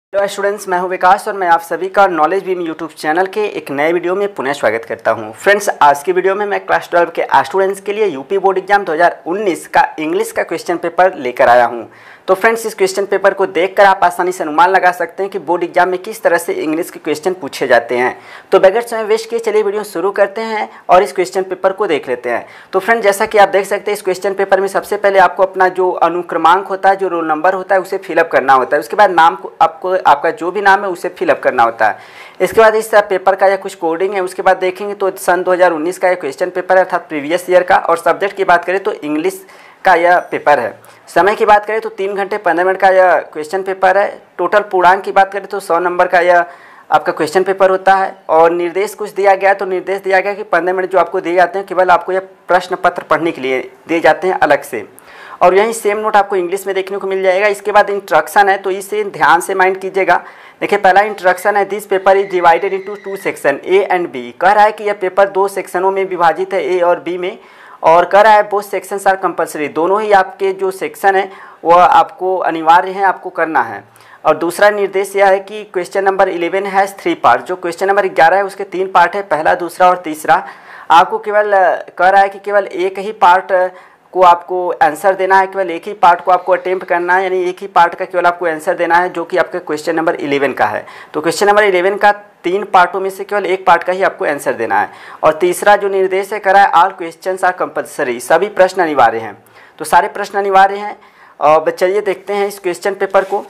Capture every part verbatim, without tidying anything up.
Hello students, मैं हूं विकास और मैं आप सभी का नॉलेज बीम यूट्यूब चैनल के एक नए वीडियो में पुनः स्वागत करता हूं। फ्रेंड्स, आज की वीडियो में मैं क्लास ट्वेल्व के स्टूडेंट्स के लिए यूपी बोर्ड एग्जाम दो हज़ार उन्नीस का इंग्लिश का क्वेश्चन पेपर लेकर आया हूं। तो फ्रेंड्स, इस क्वेश्चन पेपर को देखकर आप आसानी से अनुमान लगा सकते हैं कि बोर्ड एग्जाम में किस तरह से इंग्लिश के क्वेश्चन पूछे जाते हैं। तो बगैर समय वेस्ट किए चलिए वीडियो शुरू करते हैं और इस क्वेश्चन पेपर को देख लेते हैं। तो फ्रेंड, जैसा कि आप देख सकते हैं, इस क्वेश्चन पेपर में सबसे पहले आपको अपना जो अनुक्रमांक होता है, जो रोल नंबर होता है, उसे फिलअप करना होता है। उसके बाद नाम को आपको आपका जो भी नाम है उसे फिलअप करना होता है। इसके बाद इस पेपर का यह कुछ कोडिंग है। उसके बाद देखेंगे तो सन दो हज़ार उन्नीस का यह क्वेश्चन पेपर है, अर्थात प्रीवियस ईयर का। और सब्जेक्ट की बात करें तो इंग्लिश का यह पेपर है। समय की बात करें तो तीन घंटे पंद्रह मिनट का यह क्वेश्चन पेपर है। टोटल पूर्णांक की बात करें तो सौ नंबर का यह आपका क्वेश्चन पेपर होता है। और निर्देश कुछ दिया गया, तो निर्देश दिया गया कि पंद्रह मिनट जो आपको दिए जाते हैं केवल आपको यह प्रश्न पत्र पढ़ने के लिए दिए जाते हैं अलग से। और यही सेम नोट आपको इंग्लिश में देखने को मिल जाएगा। इसके बाद इंट्रोडक्शन है, तो इसे ध्यान से माइंड कीजिएगा। देखिए, पहला इंट्रोडक्शन है, this paper is divided into two section, A and B. कह रहा है कि यह पेपर दो सेक्शनों में विभाजित है, ए और बी में। और कह रहा है बोथ सेक्शंस आर कंपलसरी, दोनों ही आपके जो सेक्शन है वह आपको अनिवार्य है, आपको करना है। और दूसरा निर्देश यह है कि question number eleven has three part, जो क्वेश्चन नंबर ग्यारह है उसके तीन पार्ट है, पहला, दूसरा और तीसरा। आपको केवल कह रहा है कि केवल एक ही पार्ट को आपको आंसर देना है, केवल एक ही पार्ट को आपको अटेम्प्ट करना है, यानी एक ही पार्ट का केवल आपको आंसर देना है, जो कि आपका क्वेश्चन नंबर इलेवन का है। तो क्वेश्चन नंबर इलेवन का तीन पार्टों में से केवल एक पार्ट का ही आपको आंसर देना है। और तीसरा जो निर्देश है, करा है ऑल क्वेश्चंस आर कंपलसरी, सभी प्रश्न अनिवार्य हैं। तो सारे प्रश्न अनिवार्य हैं। और चलिए देखते हैं इस क्वेश्चन पेपर को।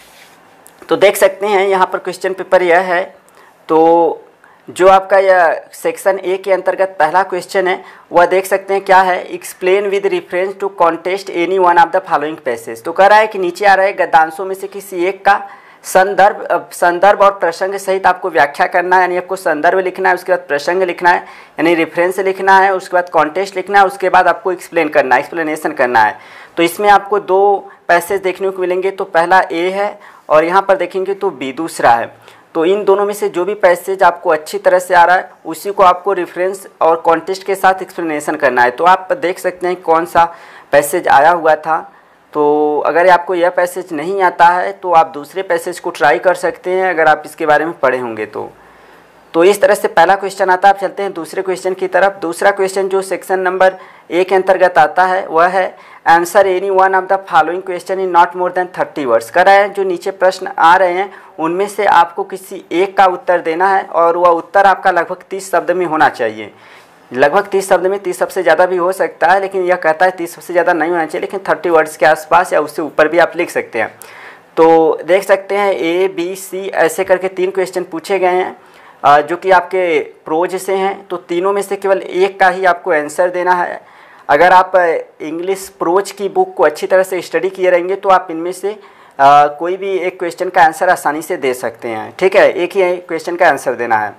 तो देख सकते हैं यहाँ पर क्वेश्चन पेपर यह है। तो जो आपका यह सेक्शन ए के अंतर्गत पहला क्वेश्चन है वह देख सकते हैं क्या है, explain with reference to context any one of the following passage. तो कह रहा है कि नीचे आ रहे गद्यांशों में से किसी एक का संदर्भ संदर्भ और प्रसंग सहित आपको व्याख्या करना है, यानी आपको संदर्भ लिखना है, उसके बाद प्रसंग लिखना है, यानी रेफरेंस लिखना है, उसके बाद कॉन्टेस्ट लिखना है, उसके बाद आपको एक्सप्लेन करना है, एक्सप्लेनेशन करना है। तो इसमें आपको दो पैसेज देखने को मिलेंगे। तो पहला ए है और यहाँ पर देखेंगे तो बी दूसरा है। तो इन दोनों में से जो भी पैसेज आपको अच्छी तरह से आ रहा है उसी को आपको रेफरेंस और कॉन्टेस्ट के साथ एक्सप्लेनेशन करना है। तो आप देख सकते हैं कौन सा पैसेज आया हुआ था। तो अगर आपको यह पैसेज नहीं आता है तो आप दूसरे पैसेज को ट्राई कर सकते हैं, अगर आप इसके बारे में पढ़े होंगे तो। तो इस तरह से पहला क्वेश्चन आता है। आप चलते हैं दूसरे क्वेश्चन की तरफ। दूसरा क्वेश्चन जो सेक्शन नंबर ए के अंतर्गत आता है वह है answer any one of the following question in not more than thirty words. कर रहा है जो नीचे प्रश्न आ रहे हैं उनमें से आपको किसी एक का उत्तर देना है और वह उत्तर आपका लगभग तीस शब्द में होना चाहिए। लगभग तीस शब्द में, तीस सबसे ज़्यादा भी हो सकता है, लेकिन यह कहता है तीस सबसे ज़्यादा नहीं होना चाहिए, लेकिन थर्टी वर्ड्स के आसपास या उससे ऊपर भी आप लिख सकते हैं। तो देख सकते हैं ए बी सी ऐसे करके तीन क्वेश्चन पूछे गए हैं जो कि आपके प्रोज से हैं। तो तीनों में से केवल एक का ही आपको आंसर देना है। अगर आप इंग्लिश प्रोज की बुक को अच्छी तरह से स्टडी किए रहेंगे तो आप इनमें से आ, कोई भी एक क्वेश्चन का आंसर आसानी से दे सकते हैं। ठीक है, एक ही क्वेश्चन का आंसर देना है।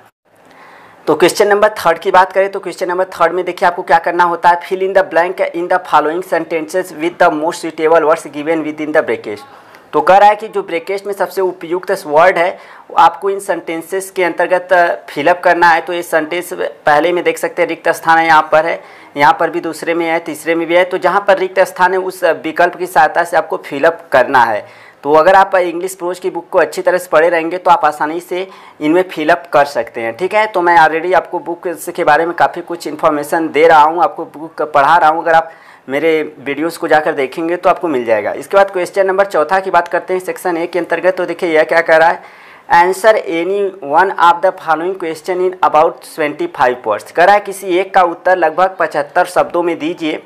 तो क्वेश्चन नंबर थर्ड की बात करें तो क्वेश्चन नंबर थर्ड में देखिए आपको क्या करना होता है, fill in the blank in the following sentences with the most suitable words given within the bracket. तो कह रहा है कि जो ब्रैकेट में सबसे उपयुक्त वर्ड है आपको इन सेंटेंसेस के अंतर्गत फिलअप करना है। तो ये सेंटेंस पहले में देख सकते हैं रिक्त स्थान है, यहाँ पर है, यहाँ पर भी दूसरे में है, तीसरे में भी है। तो जहाँ पर रिक्त स्थान है उस विकल्प की सहायता से आपको फिलअप करना है। तो अगर आप इंग्लिश प्रोज की बुक को अच्छी तरह से पढ़े रहेंगे तो आप आसानी से इनमें फिलअप कर सकते हैं। ठीक है, तो मैं ऑलरेडी आपको बुक के बारे में काफ़ी कुछ इन्फॉर्मेशन दे रहा हूँ, आपको बुक पढ़ा रहा हूँ। अगर आप मेरे वीडियोस को जाकर देखेंगे तो आपको मिल जाएगा। इसके बाद क्वेश्चन नंबर चौथा की बात करते हैं सेक्शन ए के अंतर्गत। तो देखिए यह क्या कह रहा है, answer any one of the following question in about twenty five words. कह रहा है किसी एक का उत्तर लगभग पचहत्तर शब्दों में दीजिए।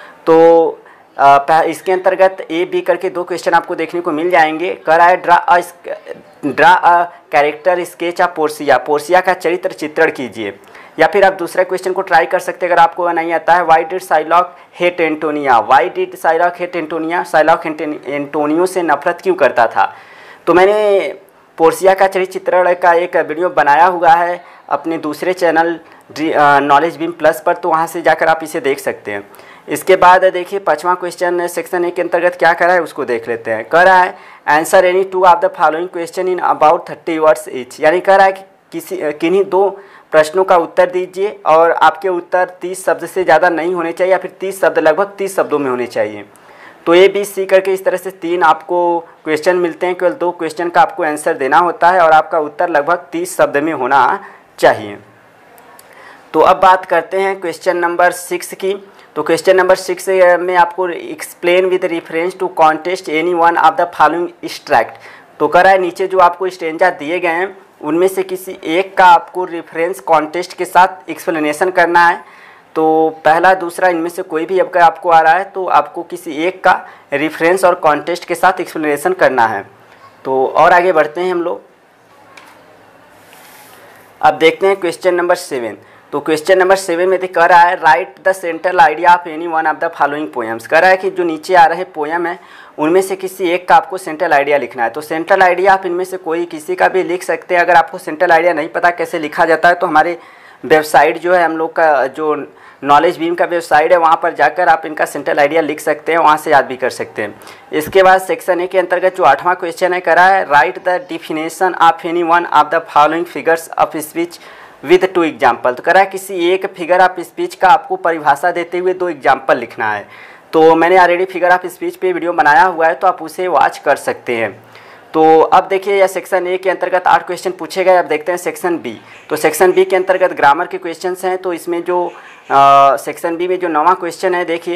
तो आ, इसके अंतर्गत ए बी करके दो क्वेश्चन आपको देखने को मिल जाएंगे। कह रहा है draw a draw a character sketch of Portia, Portia का चरित्र चित्रण कीजिए। या फिर आप दूसरा क्वेश्चन को ट्राई कर सकते हैं अगर आपको नहीं आता है, why did Shylock hate Antonia, why did Shylock hate Antonia, Shylock Antonio से नफरत क्यों करता था। तो मैंने पोर्सिया का चरित्र चित्रण का एक वीडियो बनाया हुआ है अपने दूसरे चैनल नॉलेज बीम प्लस पर, तो वहाँ से जाकर आप इसे देख सकते हैं। इसके बाद देखिए पांचवा क्वेश्चन सेक्शन ए के अंतर्गत क्या कर रहा है उसको देख लेते हैं। कह रहा है answer any two of the following question in about thirty words each, यानी कह रहा है कि किसी किन्हीं दो प्रश्नों का उत्तर दीजिए और आपके उत्तर तीस शब्द से ज़्यादा नहीं होने चाहिए, या फिर तीस शब्द लगभग तीस शब्दों में होने चाहिए। तो ए बी सी करके इस तरह से तीन आपको क्वेश्चन मिलते हैं, केवल दो क्वेश्चन का आपको आंसर देना होता है और आपका उत्तर लगभग तीस शब्द में होना चाहिए। तो अब बात करते हैं क्वेश्चन नंबर सिक्स की। तो क्वेश्चन नंबर सिक्स में आपको explain with reference to context any one of the following extract. तो कह रहा है नीचे जो आपको स्टेंजा दिए गए हैं उनमें से किसी एक का आपको रेफरेंस कॉन्टेस्ट के साथ एक्सप्लेनेशन करना है। तो पहला दूसरा इनमें से कोई भी आपका आपको आ रहा है तो आपको किसी एक का रेफरेंस और कॉन्टेस्ट के साथ एक्सप्लेनेशन करना है। तो और आगे बढ़ते हैं हम लोग। अब देखते हैं क्वेश्चन नंबर सेवन। तो क्वेश्चन नंबर सेवन में कह रहा है write the central idea of any one of the following poems. कह रहा है कि जो नीचे आ रहे पोएम है उनमें से किसी एक का आपको सेंट्रल आइडिया लिखना है। तो सेंट्रल आइडिया आप इनमें से कोई किसी का भी लिख सकते हैं। अगर आपको सेंट्रल आइडिया नहीं पता कैसे लिखा जाता है तो हमारे वेबसाइट जो है हम लोग का जो नॉलेज बीम का वेबसाइट है वहाँ पर जाकर आप इनका सेंट्रल आइडिया लिख सकते हैं, वहाँ से याद भी कर सकते हैं। इसके बाद सेक्शन ए के अंतर्गत जो आठवां क्वेश्चन है कह रहा है write the definition of any one of the following figures of speech with two example. तो कह रहा है किसी एक फिगर ऑफ स्पीच का आपको परिभाषा देते हुए दो एग्जाम्पल लिखना है। तो मैंने ऑलरेडी फिगर ऑफ स्पीच पे वीडियो बनाया हुआ है तो आप उसे वॉच कर सकते हैं। तो अब देखिए यह सेक्शन ए के अंतर्गत आठ क्वेश्चन पूछे गए। अब देखते हैं सेक्शन बी। तो सेक्शन बी के अंतर्गत ग्रामर के क्वेश्चंस हैं। तो इसमें जो आ, सेक्शन बी में जो नौवां क्वेश्चन है देखिए,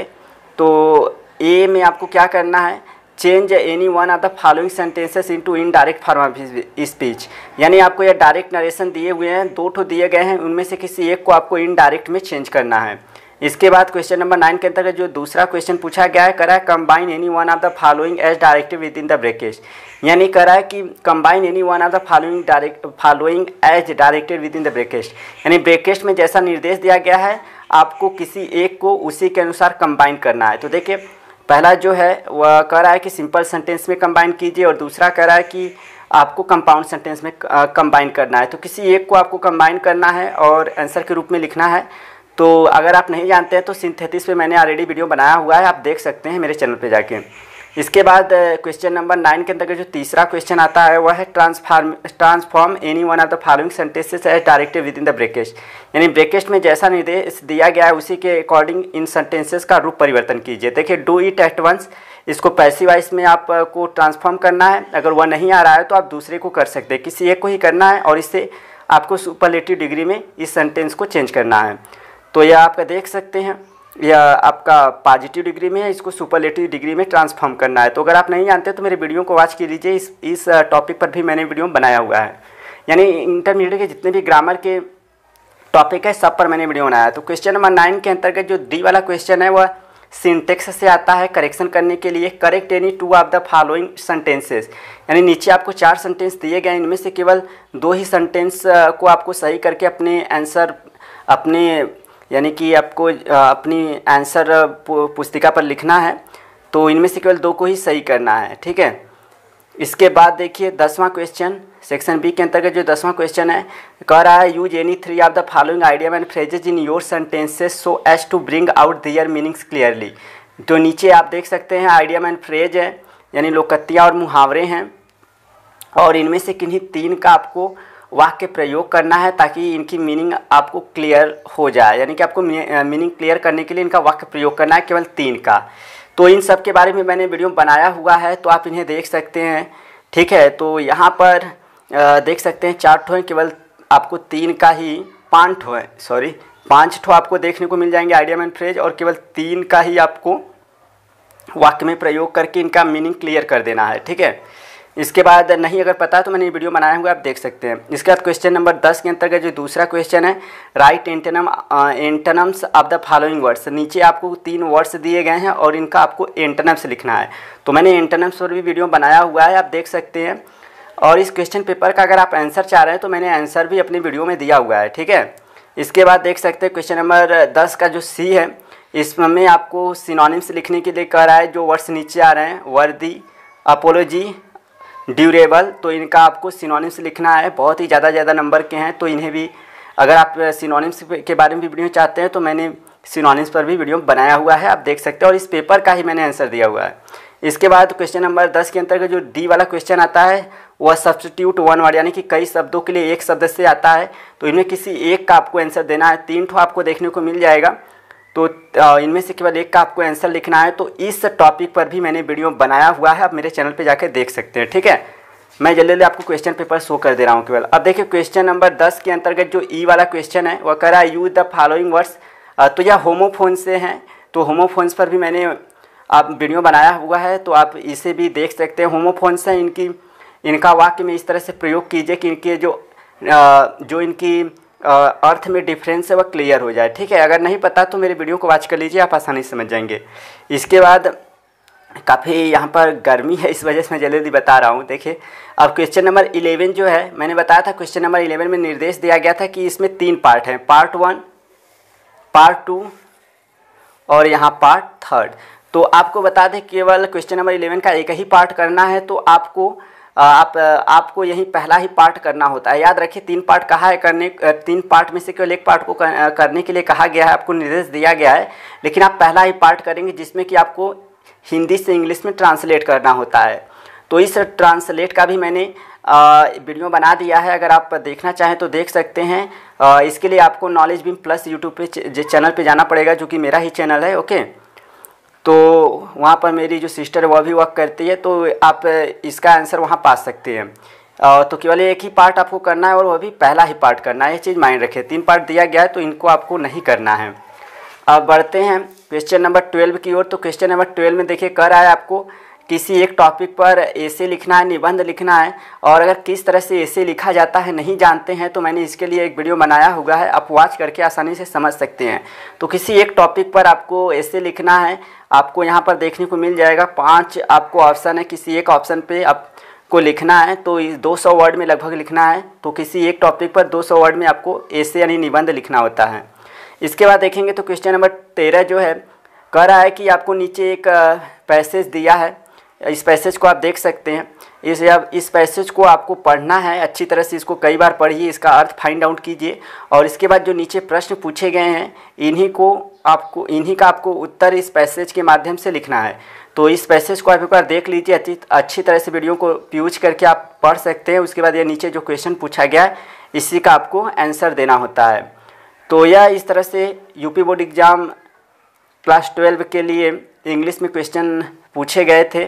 तो ए में आपको क्या करना है, change any one of the following sentences into indirect form of speech. यानी आपको यह डायरेक्ट नरेशन दिए हुए हैं, दो ठो दिए गए हैं, उनमें से किसी एक को आपको इनडायरेक्ट में चेंज करना है। इसके बाद क्वेश्चन नंबर नाइन के अंतर्गत जो दूसरा क्वेश्चन पूछा गया है करा है combine any one of the following as directed within the bracket. यानी करा है कि combine any one of the following direct following as directed within the bracket. यानी ब्रैकेट में जैसा निर्देश दिया गया है आपको किसी एक को उसी के अनुसार कंबाइन करना है। तो देखिए पहला जो है वह कह रहा है कि सिंपल सेंटेंस में कंबाइन कीजिए और दूसरा कह रहा है कि आपको कंपाउंड सेंटेंस में कंबाइन करना है। तो किसी एक को आपको कंबाइन करना है और आंसर के रूप में लिखना है। तो अगर आप नहीं जानते हैं तो सिंथेसिस पे मैंने ऑलरेडी वीडियो बनाया हुआ है, आप देख सकते हैं मेरे चैनल पे जाके। इसके बाद क्वेश्चन नंबर नाइन के अंतर्गत जो तीसरा क्वेश्चन आता है वह है transform transform any one of the following sentences as directed within the bracket. यानी ब्रैकेट में जैसा निर्देश दिया गया है उसी के अकॉर्डिंग इन सेंटेंसेस का रूप परिवर्तन कीजिए। देखिए डू इट एट वंस, इसको पैसिव वॉइस में आपको ट्रांसफॉर्म करना है। अगर वह नहीं आ रहा है तो आप दूसरे को कर सकते हैं, किसी एक को ही करना है और इससे आपको सुपरलेटिव डिग्री में इस सेंटेंस को चेंज करना है। तो यह आपका देख सकते हैं यह आपका पॉजिटिव डिग्री में है, इसको सुपरलेटिव डिग्री में ट्रांसफॉर्म करना है। तो अगर आप नहीं जानते तो मेरे वीडियो को वॉच कर लीजिए, इस इस टॉपिक पर भी मैंने वीडियो बनाया हुआ है। यानी इंटरमीडिएट के जितने भी ग्रामर के टॉपिक है सब पर मैंने वीडियो बनाया है। तो क्वेश्चन नंबर नाइन के अंतर्गत जो डी वाला क्वेश्चन है वह सिंटेक्स से आता है करेक्शन करने के लिए। Correct any two of the following sentences. यानी नीचे आपको चार सेंटेंस दिए गए, इनमें से केवल दो ही सेंटेंस को आपको सही करके अपने आंसर अपने यानी कि आपको अपनी आंसर पुस्तिका पर लिखना है। तो इनमें से केवल दो को ही सही करना है, ठीक है। इसके बाद देखिए दसवां क्वेश्चन सेक्शन बी के अंतर्गत जो दसवां क्वेश्चन है कह रहा है use any three of the following idea and phrases in your sentences so as to bring out their meanings clearly. तो नीचे आप देख सकते हैं आइडिया एंड फ्रेज है, यानी लोकतियाँ और मुहावरे हैं, और इनमें से किन्हीं तीन का आपको वाक्य प्रयोग करना है ताकि इनकी मीनिंग आपको क्लियर हो जाए। यानी कि आपको मीनिंग क्लियर करने के लिए इनका वाक्य प्रयोग करना है, केवल तीन का। तो इन सब के बारे में मैंने वीडियो बनाया हुआ है तो आप इन्हें देख सकते हैं, ठीक है। तो यहाँ पर देख सकते हैं चार ठो हैं, केवल आपको तीन का ही पाँच ठो है सॉरी पाँच ठो आपको देखने को मिल जाएंगे आइडिया एंड फ्रेज, और केवल तीन का ही आपको वाक्य में प्रयोग करके इनका मीनिंग क्लियर कर देना है, ठीक है। इसके बाद नहीं अगर पता है तो मैंने वीडियो बनाया हुआ आप देख सकते हैं। इसके बाद क्वेश्चन नंबर दस के अंतर्गत जो दूसरा क्वेश्चन है write antonym antonyms of the following words. नीचे आपको तीन वर्ड्स दिए गए हैं और इनका आपको एंटोनम्स लिखना है। तो मैंने एंटोनम्स पर भी वीडियो बनाया हुआ है, आप देख सकते हैं। और इस क्वेश्चन पेपर का अगर आप आंसर चाह रहे हैं तो मैंने आंसर भी अपनी वीडियो में दिया हुआ है, ठीक है। इसके बाद देख सकते हैं क्वेश्चन नंबर दस का जो सी है इसमें आपको सिनोनिम्स लिखने के लिए कह रहा है। जो वर्ड्स नीचे आ रहे हैं वर्दी, अपोलॉजी, ड्यूरेबल, तो इनका आपको सिनोनिम्स लिखना है। बहुत ही ज़्यादा ज़्यादा नंबर के हैं तो इन्हें भी अगर आप सिनोनिम्स के बारे में भी वीडियो चाहते हैं तो मैंने सिनोनिम्स पर भी वीडियो बनाया हुआ है, आप देख सकते हैं। और इस पेपर का ही मैंने आंसर दिया हुआ है। इसके बाद क्वेश्चन नंबर दस के अंतर्गत जो डी वाला क्वेश्चन आता है वह सब्स्टिट्यूट वन वर्ड, यानी कि कई शब्दों के लिए एक शब्द से आता है। तो इनमें किसी एक का आपको आंसर देना है। तीन ठो आपको देखने को मिल जाएगा। तो इनमें से केवल एक का आपको आंसर लिखना है। तो इस टॉपिक पर भी मैंने वीडियो बनाया हुआ है, आप मेरे चैनल पे जाकर देख सकते हैं। ठीक है, मैं जल्दी जल्दी आपको क्वेश्चन पेपर शो कर दे रहा हूँ केवल। अब देखिए क्वेश्चन नंबर दस के अंतर्गत जो ई वाला क्वेश्चन है वह कह रहा है यूज द फॉलोइंग वर्ड्स। तो यह होमोफोन से हैं, तो होमोफोन्स पर भी मैंने आप वीडियो बनाया हुआ है, तो आप इसे भी देख सकते हैं। होमोफोन्स हैं, इनकी इनका वाक्य में इस तरह से प्रयोग कीजिए कि इनके जो जो इनकी अर्थ में डिफरेंस है वह क्लियर हो जाए। ठीक है, अगर नहीं पता तो मेरे वीडियो को वॉच कर लीजिए, आप आसानी से समझ जाएंगे। इसके बाद काफ़ी यहाँ पर गर्मी है, इस वजह से मैं जल्दी जल्दी बता रहा हूँ। देखिए अब क्वेश्चन नंबर इलेवन जो है, मैंने बताया था क्वेश्चन नंबर इलेवन में निर्देश दिया गया था कि इसमें तीन पार्ट हैं, पार्ट वन, पार्ट टू और यहाँ पार्ट थर्ड। तो आपको बता दें केवल क्वेश्चन नंबर इलेवन का एक ही पार्ट करना है, तो आपको आप आपको यही पहला ही पार्ट करना होता है। याद रखिए तीन पार्ट कहा है करने, तीन पार्ट में से केवल एक पार्ट को करने के लिए कहा गया है, आपको निर्देश दिया गया है, लेकिन आप पहला ही पार्ट करेंगे जिसमें कि आपको हिंदी से इंग्लिश में ट्रांसलेट करना होता है। तो इस ट्रांसलेट का भी मैंने वीडियो बना दिया है, अगर आप देखना चाहें तो देख सकते हैं। आ, इसके लिए आपको नॉलेज बीम प्लस यूट्यूब पे चैनल पे जाना पड़ेगा, जो कि मेरा ही चैनल है। ओके, तो वहाँ पर मेरी जो सिस्टर है वह भी वर्क करती है, तो आप इसका आंसर वहाँ पा सकते हैं। तो केवल एक ही पार्ट आपको करना है और वह भी पहला ही पार्ट करना है, ये चीज़ माइंड रखें। तीन पार्ट दिया गया है तो इनको आपको नहीं करना है। अब बढ़ते हैं क्वेश्चन नंबर ट्वेल्व की ओर। तो क्वेश्चन नंबर ट्वेल्व में देखिए कर रहा है आपको किसी एक टॉपिक पर ऐसे लिखना है, निबंध लिखना है, और अगर किस तरह से ऐसे लिखा जाता है नहीं जानते हैं तो मैंने इसके लिए एक वीडियो बनाया हुआ है, आप वॉच करके आसानी से समझ सकते हैं। तो किसी एक टॉपिक पर आपको ऐसे लिखना है, आपको यहाँ पर देखने को मिल जाएगा पाँच आपको ऑप्शन है, किसी एक ऑप्शन पे आपको लिखना है। तो इस दो सौ वर्ड में लगभग लिखना है, तो किसी एक टॉपिक पर दो सौ वर्ड में आपको ऐसे यानी निबंध लिखना होता है। इसके बाद देखेंगे तो क्वेश्चन नंबर तेरह जो है कह रहा है कि आपको नीचे एक पैसेज दिया है, इस पैसेज को आप देख सकते हैं। इस अब इस पैसेज को आपको पढ़ना है अच्छी तरह से, इसको कई बार पढ़िए, इसका अर्थ फाइंड आउट कीजिए, और इसके बाद जो नीचे प्रश्न पूछे गए हैं इन्हीं को आपको इन्हीं का आपको उत्तर इस पैसेज के माध्यम से लिखना है। तो इस पैसेज को आप एक बार देख लीजिए, अच्छी अच्छी तरह से वीडियो को यूज करके आप पढ़ सकते हैं। उसके बाद ये नीचे जो क्वेश्चन पूछा गया है इसी का आपको आंसर देना होता है। तो यह इस तरह से UP board exam class twelve के लिए इंग्लिश में क्वेश्चन पूछे गए थे।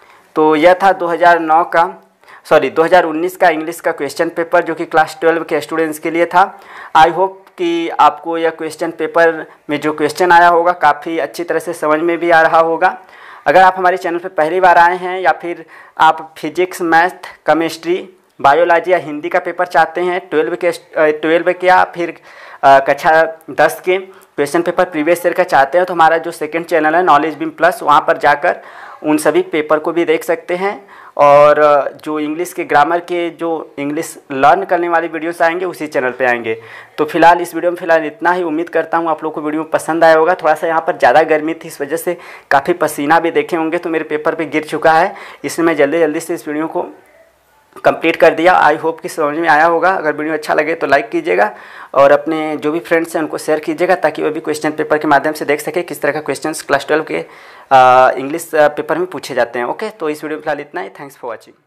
तो यह था दो हज़ार नौ का सॉरी दो हज़ार उन्नीस का इंग्लिश का क्वेश्चन पेपर, जो कि क्लास ट्वेल्व के स्टूडेंट्स के लिए था। आई होप कि आपको यह क्वेश्चन पेपर में जो क्वेश्चन आया होगा काफ़ी अच्छी तरह से समझ में भी आ रहा होगा। अगर आप हमारे चैनल पर पहली बार आए हैं या फिर आप फिजिक्स, मैथ, केमिस्ट्री, बायोलॉजी या हिंदी का पेपर चाहते हैं ट्वेल्व के ट्वेल्व के या फिर कक्षा दस के क्वेश्चन पेपर प्रीवियस ईयर का चाहते हैं, तो हमारा जो सेकंड चैनल है नॉलेज बीम प्लस, वहाँ पर जाकर उन सभी पेपर को भी देख सकते हैं। और जो इंग्लिश के ग्रामर के जो इंग्लिश लर्न करने वाली वीडियोस आएंगे उसी चैनल पे आएंगे। तो फिलहाल इस वीडियो में फिलहाल इतना ही। उम्मीद करता हूँ आप लोग को वीडियो पसंद आया होगा। थोड़ा सा यहाँ पर ज़्यादा गर्मी थी, इस वजह से काफ़ी पसीना भी देखे होंगे, तो मेरे पेपर पर गिर चुका है, इसलिए मैं जल्दी जल्दी से इस वीडियो को कंप्लीट कर दिया। आई होप कि समझ में आया होगा। अगर वीडियो अच्छा लगे तो लाइक कीजिएगा और अपने जो भी फ्रेंड्स हैं उनको शेयर कीजिएगा, ताकि वो भी क्वेश्चन पेपर के माध्यम से देख सके किस तरह का क्वेश्चंस क्लास ट्वेल्व के इंग्लिश पेपर में पूछे जाते हैं। ओके, तो इस वीडियो में फिलहाल इतना ही। Thanks for watching.